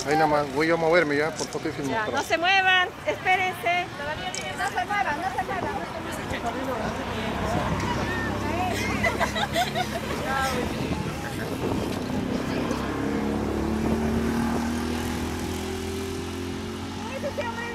Ahí nada más, voy a moverme ya, por foto y filmo. Ya, no se muevan, espérense. Todavía no se muevan, no se muevan. Ese hombre